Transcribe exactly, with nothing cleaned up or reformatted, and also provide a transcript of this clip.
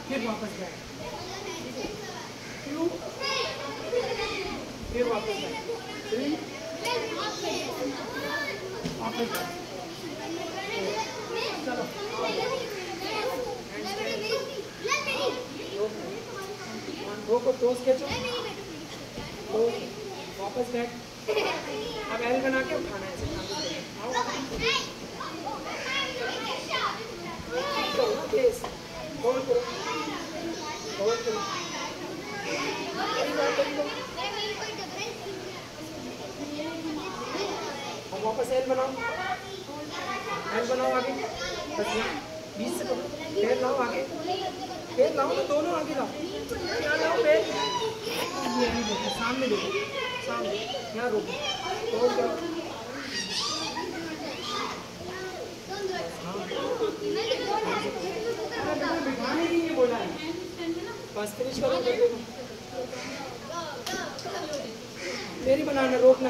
फिर वापस back, to, फिर वापस बैक, थ्री, वापस बैक। चलो दो को टोस खींचो, दो वापस बैक। अब एल बना के उठाना है, आओ प्लीज होल्ड करो, होल्ड करो, अब वापस एल बनाओ, एल बनाओ आगे, बस बीस से पकड़ो, पैर लाओ आगे, पैर लाओ ना, दोनों आगे लाओ, यहाँ लाओ पैर, ये नहीं देखो, सामने देखो, सामने, यहाँ रोको, होल्ड करो, बिठाने के लिए बोला है, बस फिनिश करो, मेरी बनाना, रोकना